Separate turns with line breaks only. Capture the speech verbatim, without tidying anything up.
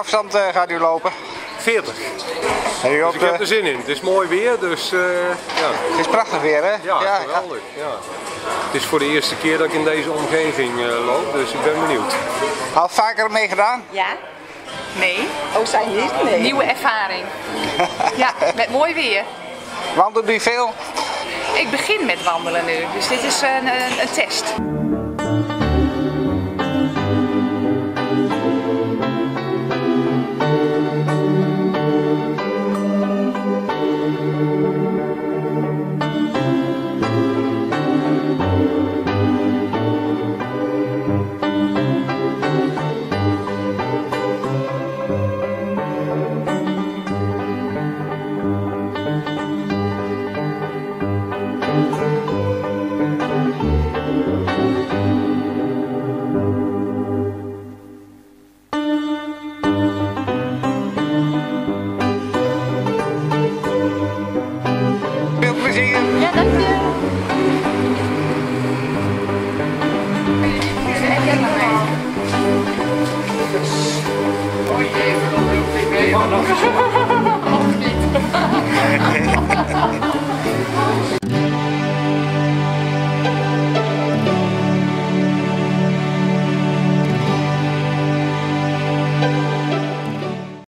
afstand uh, gaat u lopen?
veertig.
En u
Dus
hoopt,
ik heb
uh,
er zin in. Het is mooi weer, dus uh, ja.
Het is prachtig weer, hè?
Ja,
ja
geweldig. Ja. Het is voor de eerste keer dat ik in deze omgeving uh, loop, dus ik ben benieuwd.
Al vaker mee gedaan?
Ja. Nee.
Oh, zij niet? Nee.
Nieuwe ervaring. Ja, met mooi weer.
Wandelt u veel?
Ik begin met wandelen nu, dus dit is een, een, een test.
Veel plezier!
Ja, dank je.
Oh jee, dat wil ik mee. Oh, nog niet.